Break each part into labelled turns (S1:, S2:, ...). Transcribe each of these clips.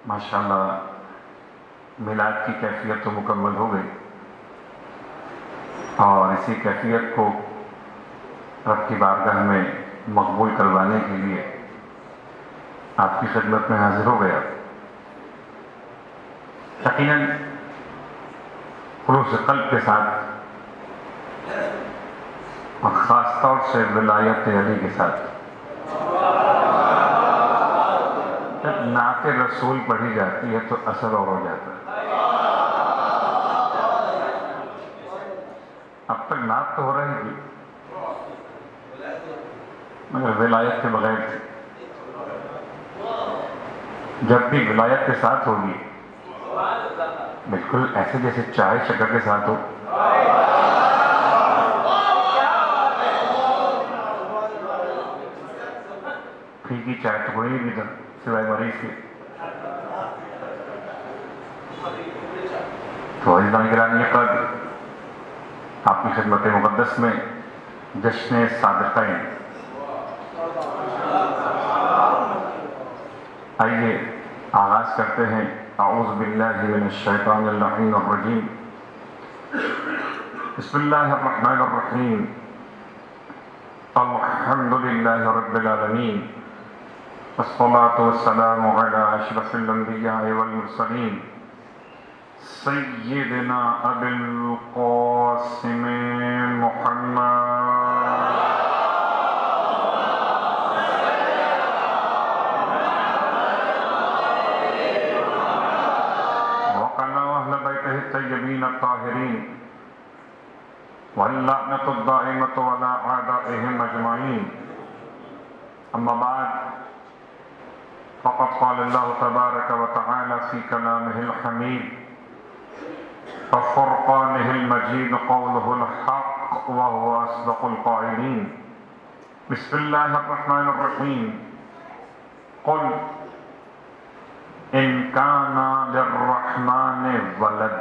S1: ماشاءاللہ میلاد کی کیفیت تو مکمل ہو گئی، اور اسی کیفیت کو رب کی بارگاہ میں مقبول کروانے کے لیے آپ کی خدمت میں حاضر ہو گیا۔ یقیناً خلوص قلب کے ساتھ اور خاص طور سے ولایت علی کے ساتھ جب نعت رسول پڑھی جاتی ہے تو اثر اور ہو جاتا ہے۔ اب تک نعت تو ہو رہی تھی مگر ولایت کے بغیر تھی، جب بھی ولایت کے ساتھ ہوگی بالکل ایسے جیسے چائے شکر کے ساتھ ہو، پھیکی چائے تو کوئی نہیں تھا سوائے مریض کے۔ تو عزیزان گرامی، قدر آپ کی خدمت مقدس میں جشن صادقین، آئیے آغاز کرتے ہیں۔ اعوذ باللہ من الشیطان اللعین الرجیم، بسم اللہ الرحمن الرحیم، الحمد للہ رب العالمین، والصلاة والسلام علی اشرف الانبیاء والمرسلین، سیدنا ابی القاسم محمد الطیبین الطاہرین واللعنۃ الدائمۃ علی اعدائہم اجمعین، اما بعد فقد قال اللہ تبارک وتعالی فی کلامہ الحمید وفرقانہ المجید قولہ الحق وهو اصدق القائلین، بسم اللہ الرحمن الرحیم، قل ان کان للرحمن ولد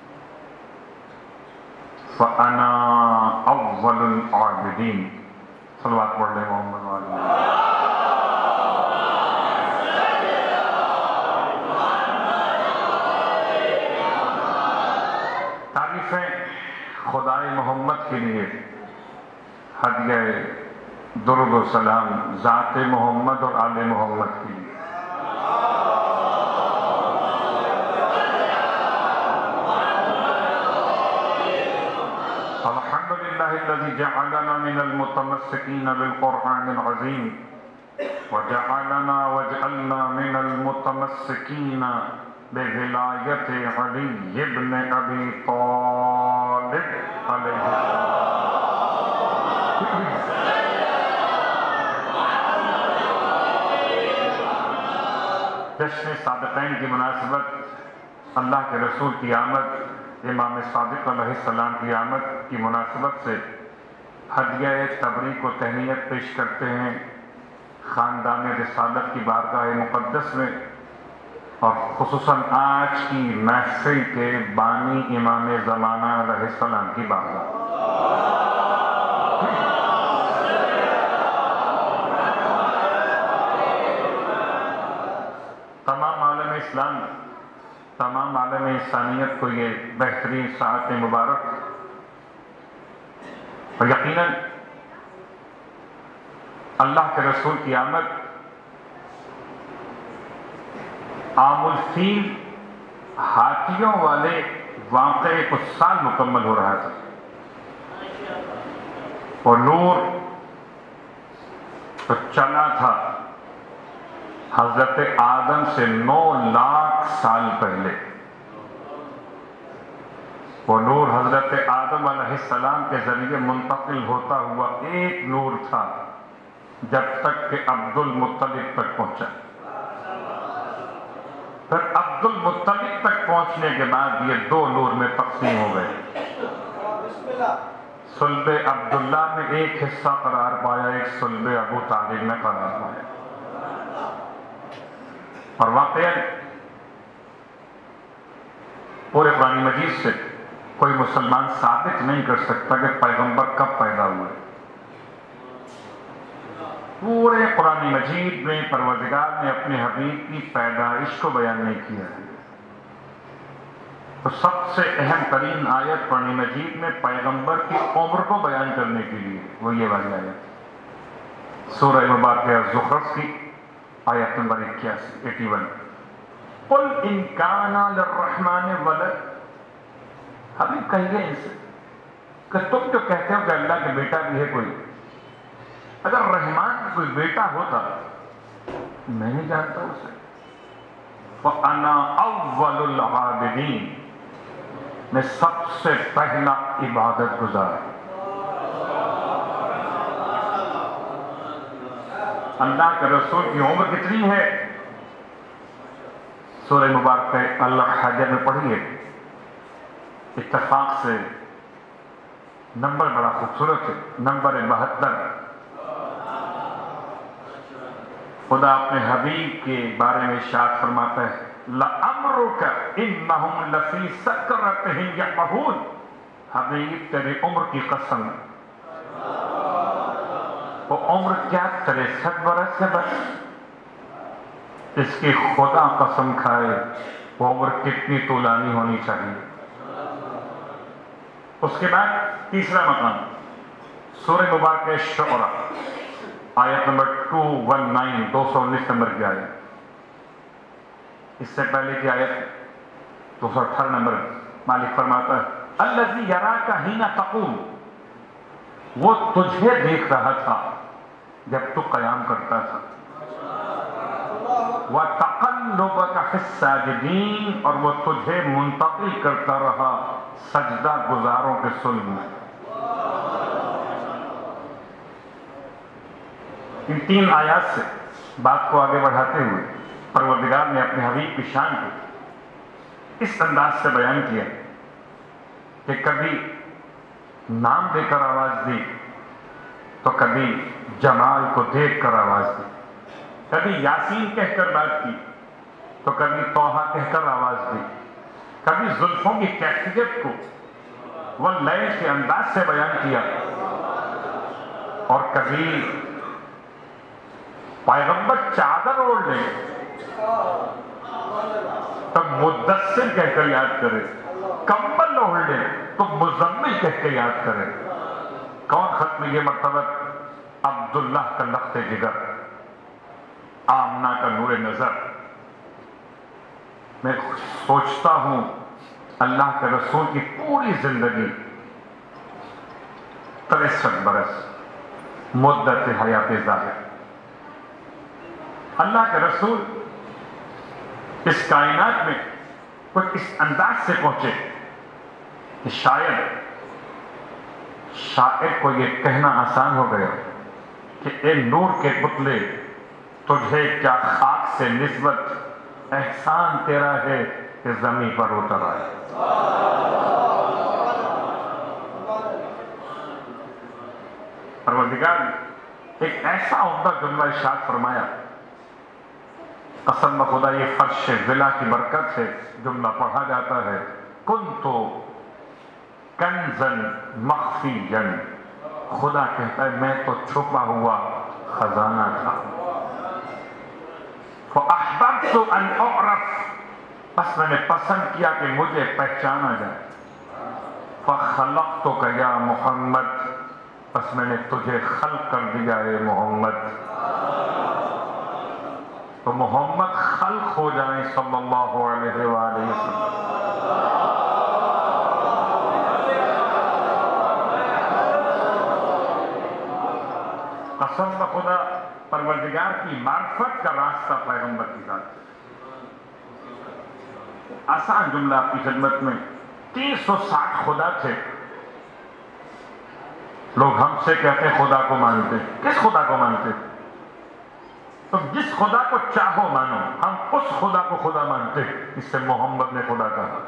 S1: فانا اول العابدین۔ صلوات پڑھ لیں محمد وعلی تعریفیں خدائے محمد کے لیے، ہدیہ درود و سلام ذات محمد اور آل محمد کے لیے۔ الذي جعلنا من المتمسكين بالقرآن العظيم وجعلنا من المتمسكين بولاية علي بن أبي طالب عليه جشن صادقین کی مناسبت، اللہ کے رسول کی آمد، امام صادق علیہ السلام کی آمد کی مناسبت سے ہدیہ تبریک و تہنیت پیش کرتے ہیں خاندان رسالت کی بارگاہ مقدس میں، اور خصوصاً آج کی محفل کے بانی امام زمانہ علیہ السلام کی بارگاہ۔ تمام عالم اسلام، تمام عالم انسانیت کو یہ بہترین ساعت مبارک، اور یقیناً اللہ کے رسول کی آمد عام الفیل ہاتھیوں والے واقعے کو سال مکمل ہو رہا تھا، اور نور تو چلا تھا حضرت آدم سے 9 لاکھ سال پہلے۔ وہ نور حضرت آدم علیہ السلام کے ذریعے منتقل ہوتا ہوا ایک نور تھا جب تک کہ عبد المطلب تک پہنچا۔ پھر عبد المطلب تک پہنچنے کے بعد یہ 2 نور میں تقسیم ہو گئے۔ صلب عبداللہ میں ایک حصہ قرار پایا، ایک صلب ابو طالب میں قرار پایا، اور واقعاً پورے قرآن مجید سے کوئی مسلمان ثابت نہیں کر سکتا کہ پیغمبر کب پیدا ہوئے، پورے قرآن مجید میں پروردگار نے اپنے حبیب کی پیدائش کو بیان نہیں کیا ہے. تو سب سے اہم ترین آیت قرآن مجید میں پیغمبر کی عمر کو بیان کرنے کے لیے وہ یہ والی آیت سورہ مبارکہ زخرف کی آیت نمبر 81. قل ان کان للرحمن ولد، حبیب کہیے ان سے کہ تم جو کہتے ہو کہ اللہ کے بیٹا بھی ہے کوئی، اگر رحمان کا کوئی بیٹا ہوتا میں نہیں جانتا اسے. فَأَنَا أَوَّلُ الْعَابِدِينَ، میں سب سے پہلا عبادت گزار ہوں. اللہ کے رسول کی عمر کتنی ہے؟ سورہ مبارکہ الحجر میں پڑھیے، اتفاق سے نمبر بڑا خوبصورت ہے، نمبر 72. خدا اپنے حبیب کے بارے میں ارشاد فرماتا ہے لَأَمْرُكَ إِنَّهُمْ لَفِي سَكْرَتِهِمْ يَعْمَهُونَ، حبیب تیری عمر کی قسم، وہ عمر کیا 63 برس ہے بس، اس کی خدا قسم کھائے وہ عمر کتنی طولانی ہونی چاہیے. اس کے بعد تیسرا مقام سورہ مبارکہ شعراء آیت نمبر 219 219 نمبر کی آیت. اس سے پہلے کی آیت 218 نمبر. مالک فرماتا ہے الذی یراک حین تقوم، وہ تجھے دیکھ رہا تھا جب تو قیام کرتا تھا. وَتَقَلُّبَكَ فِي السَّاجِدِينَ، اور وہ تجھے منتقل کرتا رہا سجدہ گزاروں کے صلب میں. ان 3 آیات سے بات کو آگے بڑھاتے ہوئے پروردگار نے اپنے حبیب کی شان کو اس انداز سے بیان کیا کہ کبھی نام دے کر آواز دی تو کبھی جمال کو دیکھ کر آواز دی، کبھی یاسین کہہ کر بات کی تو کبھی توحہ کہہ کر آواز دی، کبھی زلفوں کی کیفیت کو وہ لئے کے انداز سے بیان کیا، اور کبھی پیغمبر چادر اوڑھ لے تو مدثر کہہ کر یاد کرے، کمبل اوڑھ لے تو مزمل کہہ کے یاد کرے. کون ختم یہ مرتبہ؟ عبداللہ کا لخت جگر، آمنہ کا نور نظر. میں سوچتا ہوں اللہ کے رسول کی پوری زندگی 63 برس مدت حیات ظاہر. اللہ کے رسول اس کائنات میں کچھ اس انداز سے پہنچے کہ شاید شاعر کو یہ کہنا آسان ہو گیا کہ اے نور کے پتلے تجھے کیا خاک سے نسبت، احسان تیرا ہے کہ زمین پر اتر آئے. پروردگار نے ایک ایسا عمدہ جملہ ارشاد فرمایا، قسم خدا یہ فرش ولا کی برکت ہے، جملہ پڑھا جاتا ہے کنتو کنزن مخفیًا، خدا کہتا ہے میں تو چھپا ہوا خزانہ تھا. فَأَحْبَبْتُ أَنْ أُعْرَفْ، بس میں نے پسند کیا کہ مجھے پہچانا جائے. فَخَلَقْتُكَ يَا محمد، بس میں نے تجھے خلق کر دیا اے محمد. تو محمد خلق ہو جائیں صلی اللہ علیہ وآلہ وسلم. قسم خدا پروردگار کی معرفت کا راستہ پیغمبر کی ذات. آسان جملہ آپ کی خدمت میں، 360 خدا تھے. لوگ ہم سے کہتے ہیں خدا کو مانتے، کس خدا کو مانتے؟ تو جس خدا کو چاہو مانو، ہم اس خدا کو خدا مانتے اس سے محمد نے خدا کہا.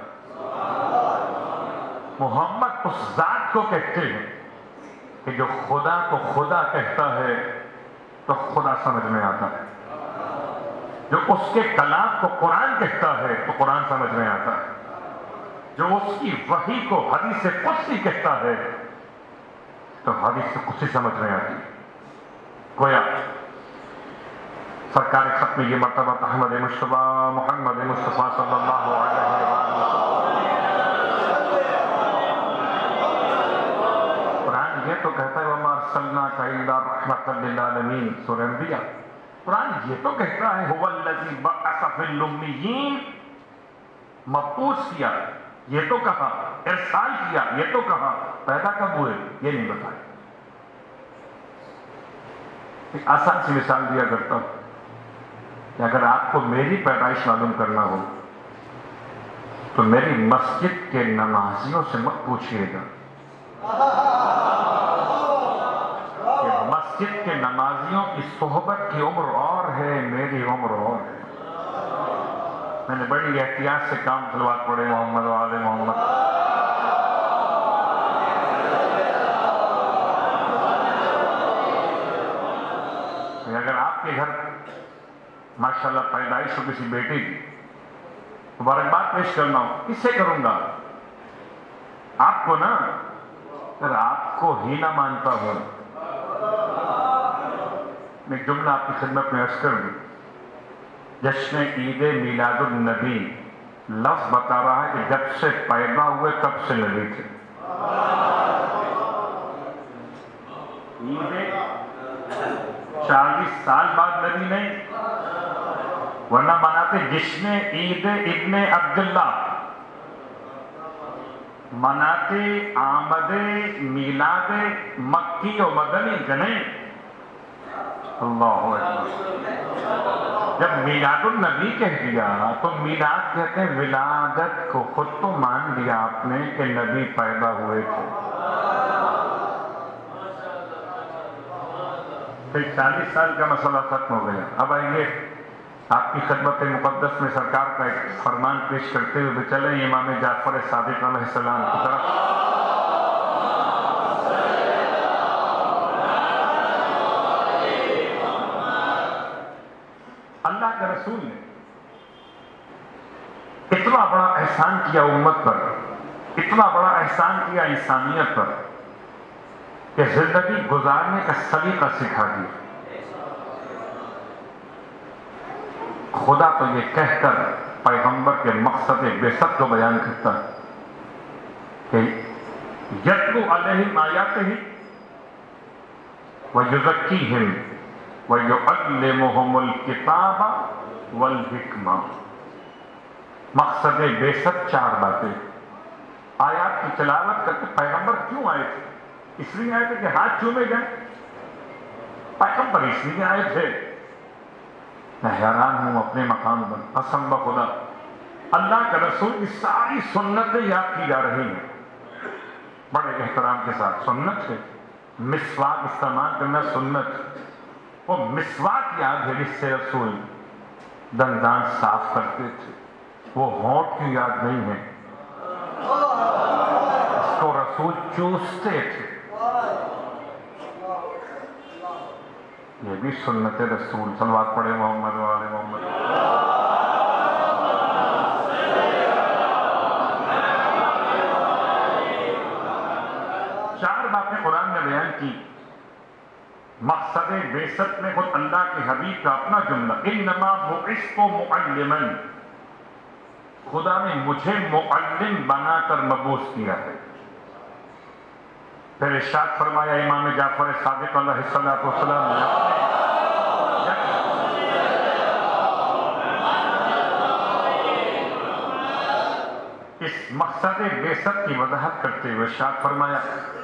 S1: محمد اس ذات کو کہتے ہیں کہ جو خدا کو خدا کہتا ہے تو خدا سمجھ میں آتا ہے، جو اس کے کلام کو قرآن کہتا ہے تو قرآن سمجھ میں آتا ہے، جو اس کی وحی کو حدیث قدسی کہتا ہے تو حدیث قدسی سمجھ میں آتی ہے. گویا सरकार खत्म ये मरतबा अहमद मुस्तफ़ा मोहम्मद मुस्तफ़ा सल्लल्लाहु अलैहि वसल्लम। कुरान ये तो कहता है वमा अर्सलनाका इल्ला रहमतल लिल आलमीन, सूरह अंबिया। कुरान ये तो कहता है हुवल्लज़ी बअस फिल उम्मियीन, मबूस किया ये तो कहा, इरसाल किया ये तो कहा, पैदा कब हुए ये नहीं बताया। एक आसान सी मिसाल दिया करता हूं कि अगर आपको मेरी पैदाइश मालूम करना हो तो मेरी मस्जिद के नमाजियों से मत पूछिएगा कि मस्जिद के नमाजियों की सोहबत की उम्र और है, मेरी उम्र और है। मैंने बड़ी एहतियात से काम सलवात पढ़े मोहम्मद वाले मोहम्मद। अगर आपके घर माशाल्लाह पैदाइश हो किसी बेटे की, मुबारकबाद पेश करना हो, किससे करूंगा? आपको ना, अगर आपको ही ना मानता हूं, मैं जुमला आपकी खिदमत में अर्ज कर दूं। जश्न ईद मिलादुन नबी लफ्ज बता रहा है कि जब से पैदा हुए तब से नबी थे। ईद 40 साल बाद नबी नहीं, वरना मनाते जिश्न ईद इब्ने अब्दुल्ला, मनाते आमदे मिलादे मक्की और मदनी का नहीं। अल्लाहु अकबर। जब मिलादुन नबी कह दिया तो मिलाद कहते हैं विलादत को। खुद तो मान लिया आपने कि नबी पैदा हुए थे, फिर 40 साल का मसला खत्म हो गया। अब आइए आपकी खिदमत मुकद्दस में सरकार का एक फरमान पेश करते हुए चले इमाम जाफर सादिक अलैहिस्सलाम की तरफ। अल्लाह के रसूल ने इतना बड़ा एहसान किया उम्मत पर, इतना बड़ा एहसान किया इंसानियत पर कि जिंदगी गुजारने का सलीका सिखा दिया। खुदा तो ये कहकर पैगंबर के मकसद बेसत को बयान करता है कि यत्लू अलैहिम आयातिही व युज़क्कीहिम व युअल्लिमुहुमुल किताब वल हिकमा। मकसद बेसत 4 बातें। आयात की तिलावत करके पैगंबर क्यों आए थे? इसलिए आए थे कि हाथ चूमे जाए। पैगंबर इसलिए आए थे। मैं हैरान हूं अपने मकाम पर, कसम खुदा अल्लाह के रसूल की सारी सुन्नतें याद की जा रही हैं बड़े एहतराम के साथ। सुन्नत है मिसवाक इस्तेमाल करना, सुन्नत। वो मिसवाक याद है जिससे रसूल दंदान साफ करते थे। वो होंठ की याद नहीं है, इसको रसूल चूसते थे। ये भी सुन्नत रसूल। सलवात पढ़े मोहम्मद वाले मोहम्मद। चार बातें कुरान ने बयान की। मकसद बेसत में खुद अल्लाह के हबीब का अपना जुमला, इन्नमा बुइस्तु मुअल्लिमन, खुदा ने मुझे मुअल्लिम बनाकर मबूस किया है। फिर इरशाद फरमाया इमाम जाफर सादिक अलैहिस्सलाम ने इस मकसद बेसत की वजाहत करते हुए इरशाद फरमाया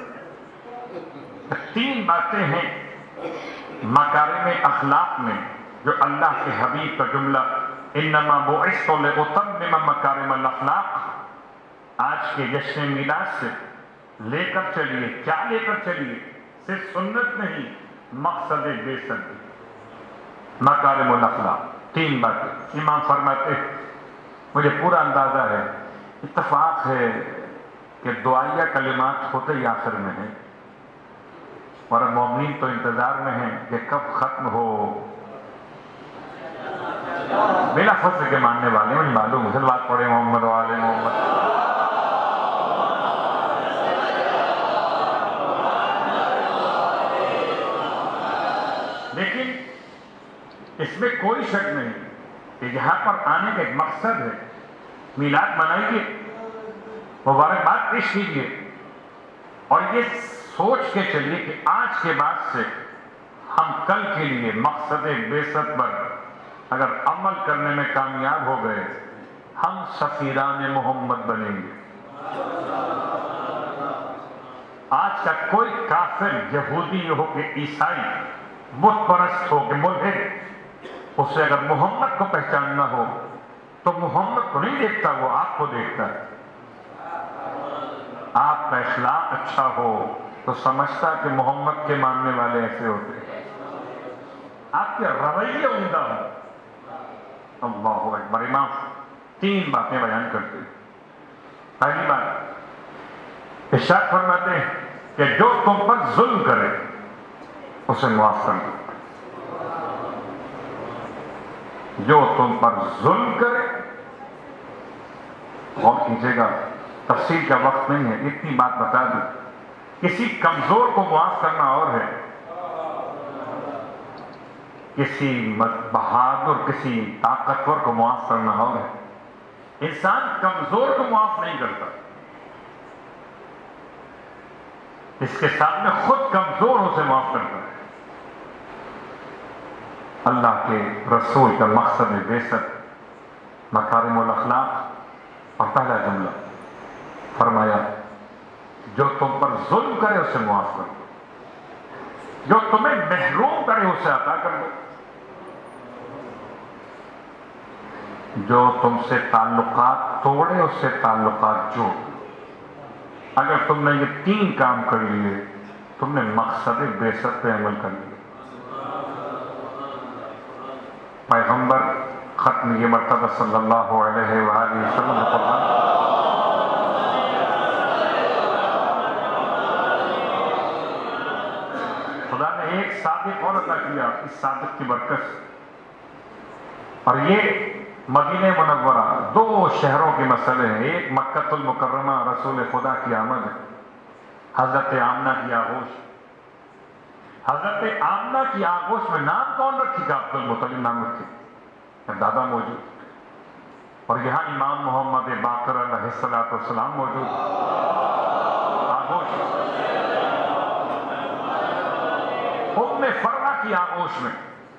S1: 3 बातें हैं मकारिम अखलाक में जो अल्लाह के हबीब का जुमला इन्नमा बुइस्तु लिउतम्मिम मकारिमल अखलाक। आज के जश्न मिलाद से लेकर चलिए, क्या लेकर चलिए? सिर्फ सुन्नत नहीं, मकसद बेसत मकारिमुल अखलाक। 3 बातें इमाम फरमाते, मुझे पूरा अंदाजा है, इत्तफाक है कि दुआया कलिमात होते ही आखिर में है और मोमिन तो इंतजार में है कि कब खत्म हो। बिला फस्ल के मानने वाले मुझे मालूम, मुसलमान पढ़े मोहम्मद वाले मोहम्मद। लेकिन اس میں کوئی شک نہیں کہ یہاں پر آنے کا ایک مقصد ہے. میلاد منائیے، مبارکباد پیش کیجیے، اور یہ سوچ کے چلیے کہ آج کے بعد سے ہم کل کے لیے مقصد بعثت پر اگر عمل کرنے میں کامیاب ہو گئے، ہم سفیران محمد بنیں گے. آج کا کوئی کافر، یہودی ہو کہ عیسائی، بت پرست ہو کہ ملحد، اسے اگر محمد کو پہچاننا ہو تو محمد کو نہیں دیکھتا، وہ آپ کو دیکھتا ہے. آپ کا اخلاق اچھا ہو تو سمجھتا کہ محمد کے ماننے والے ایسے ہوتے ہیں. آپ کے رویے عمدہ ہو. اللہ اکبر. امام 3 باتیں بیان کرتے ہیں. پہلی بات، ارشاد فرماتے ہیں کہ جو تم پر ظلم کرے اسے معاف کر دو. جو تم پر ظلم کرے، غور کیجیے گا، تفصیل کا وقت نہیں ہے، اتنی بات بتا دوں. کسی کمزور کو معاف کرنا اور ہے، کسی بہادر، کسی طاقتور کو معاف کرنا اور ہے. انسان کمزور کو معاف نہیں کرتا، اس کے سامنے خود کمزور اسے معاف کرتا ہے. اللہ کے رسول کا مقصد بعثت مکارم الاخلاق، اور پہلا جملہ فرمایا جو تم پر ظلم کرے اسے معاف کر دو، جو تمہیں محروم کرے اسے عطا کر دو، جو تم سے تعلقات توڑے اس سے تعلقات جوڑ. اگر تم نے یہ 3 کام کر لیے، تم نے مقصد بعثت پہ عمل کر لیا. پیغمبر ختم یہ مرتبہ صلی اللہ علیہ وآلہ وسلم قرآن خدا نے ایک صادق اور عطا کیا، اس صادق کی برکت سے. اور یہ مدینہ منورہ 2 شہروں کے مسئلے ہیں. ایک مکہ المکرمہ، رسول خدا کی آمد ہے، حضرت آمنہ کی آغوش. حضرت آمنہ کی آغوش میں نام کون رکھی گا؟ عبد المطلب نام رکھی، دادا موجود. اور یہاں امام محمد باقر علیہ السلام موجود. آغوش ام فرہ کی آغوش میں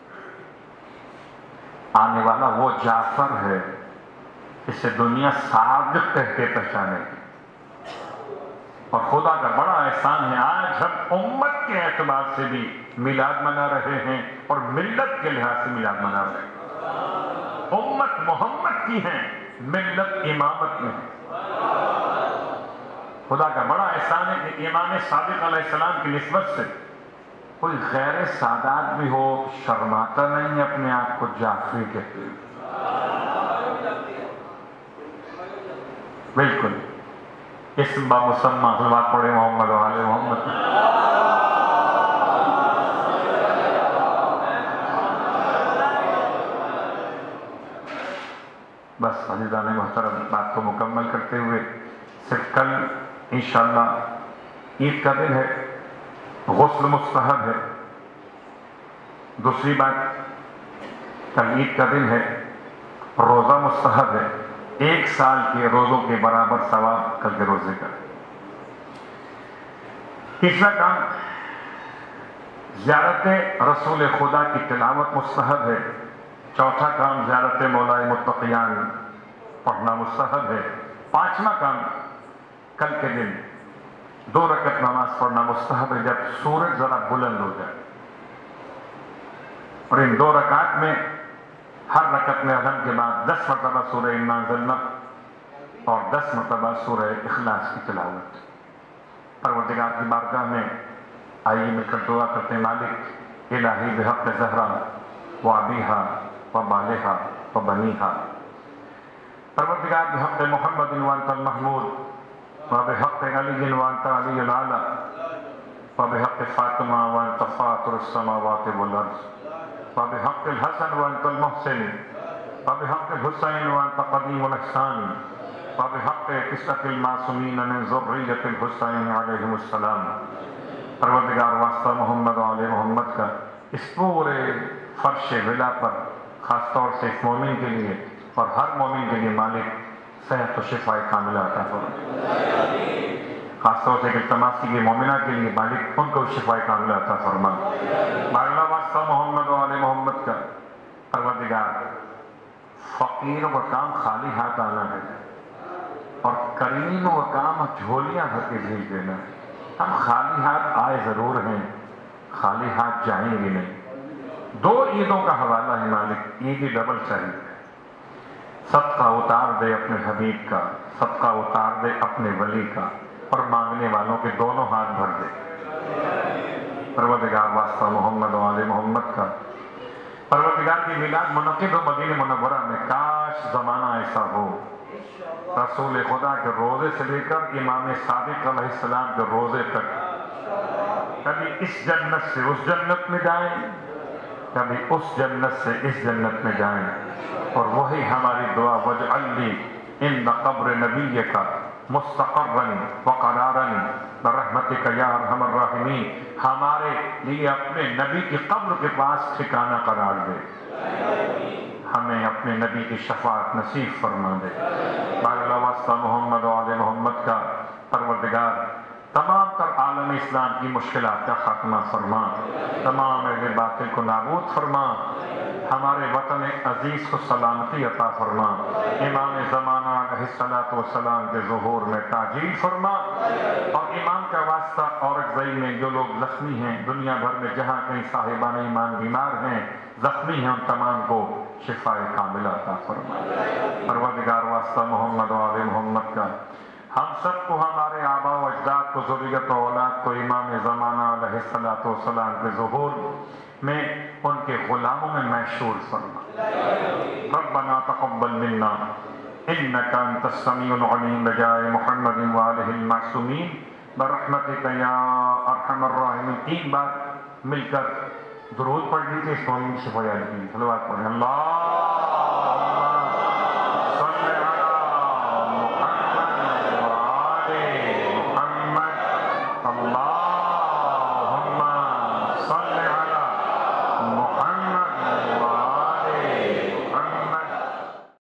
S1: آنے والا وہ جعفر ہے، اسے دنیا صادق کہہ کے پہچانے گی. اور خدا کا بڑا احسان ہے، آج ہم امت کے اعتبار سے بھی میلاد منا رہے ہیں اور ملت کے لحاظ سے میلاد منا رہے ہیں. امت محمد کی ہے، ملت امامت میں ہے. خدا کا بڑا احسان ہے کہ امام صادق علیہ السلام کی نسبت سے کوئی غیر سادات بھی ہو شرماتا نہیں، اپنے آپ کو جعفری کہتے ہیں. بالکل اسم با مسمى صلوات پڑھے محمد و آل محمد. بس عزیزان محترم، بات کو مکمل کرتے ہوئے، صرف کل انشاءاللہ عید کا دن ہے، غسل مستحب ہے. دوسری بات، کل عید کا دن ہے، روزہ مستحب ہے. 1 سال کے روزوں کے برابر ثواب کل کے روزے کا. تیسرا کام، زیارت رسول خدا کی تلاوت مستحب ہے. چوتھا کام، زیارت مولا متقیان پڑھنا مستحب ہے. 5واں کام، کل کے دن 2 رکعت نماز پڑھنا مستحب ہے جب سورج ذرا بلند ہو جائے. اور ان 2 رکعت میں ہر رکعت میں اذان کے بعد 10 مرتبہ سورہ انا انزلنا اور 10 مرتبہ سورہ اخلاص کی تلاوت. پروردگار کی بارگاہ میں آئیے مل کر دعا کرتے ہیں. مالک الہی بحق زہرا و ابیہا و بالہا و بنیہا، پروردگار بحق محمد وانت المحمود و بحق علی وانت علی العالی و بحق فاطمہ وانت فاطر السماوات والارض و بحق الحسن وانت المحسن و بحق الحسین وانت قدیم الاحسان و بحق قصۃ المعصومین من ذریۃ الحسین علیہم السلام. پروردگار واسطہ محمد و آل محمد کا اس پورے فرش ولا پر خاص طور سے اس مومن کے لیے اور ہر مومن کے لیے مالک صحت و شفا کاملہ عطا فرما، خاص طور سے تماسی کے مومنہ کے لیے مالک ان کو شفا کاملہ عطا فرما۔ باغلہ واسطہ محمد و آل محمد کا پروردگار، فقیروں کا کام خالی ہاتھ آنا ہے اور کریموں کا کام جھولیاں بھر کے بھیج دینا ہے۔ ہم خالی ہاتھ آئے ضرور ہیں، خالی ہاتھ جائیں گے نہیں۔ 2 عیدوں کا حوالہ ہے مالک، عید ڈبل چاہیے، صدقہ اتار دے اپنے حبیب کا، صدقہ اتار دے اپنے ولی کا، اور مانگنے والوں کے دونوں ہاتھ بھر دے۔ پروردگار واسطہ محمد و آل محمد کا، پروردگار کی میلاد منعقد ہو مدینہ منورہ میں، کاش زمانہ ایسا ہو رسول خدا کے روزے سے لے کر امام صادق علیہ السلام کے روزے تک کبھی اس جنت سے اس جنت میں جائیں، کبھی اس جنت سے اس جنت میں جائیں، اور وہی ہماری دعا وجعل لی ان قبر نبیک مستقرا وقرارا برحمتک یا ارحم الراحمین، ہمارے لیے اپنے نبی کی قبر کے پاس ٹھکانہ قرار دے، ہمیں اپنے نبی کی شفاعت نصیب فرما دے۔ باغلہ واسطہ محمد و آل محمد کا پروردگار، تمام تر عالم اسلام کی مشکلات کا خاتمہ فرما، تمام اہل باطل کو نابود فرما، ہمارے وطن عزیز کو سلامتی عطا فرما، امام زمانہ علیہ السلام کے ظہور میں تاجیل فرما، اور ایمان کا واسطہ اورکزئی میں جو لوگ زخمی ہیں، دنیا بھر میں جہاں کہیں صاحبان ایمان بیمار ہیں، زخمی ہیں، ان تمام کو شفاء کاملہ عطا فرما۔ پروردگار واسطہ محمد و آل محمد کا، ہم سب کو، ہمارے آباء و اجداد کو، ذریت و اولاد کو امام زمانہ علیہ السلام کے ظہور میں ان کے غلاموں میں محشور فرما۔ ربنا تقبل منا انک انت السمیع العلیم بجائے محمد وآلہ المعصومین برحمتک یا ارحم الراحمین۔ 3 بار مل کر درود پڑھ لیجیے، اس مومن کی شفاعت کی صلوات پڑھیں۔ اللہ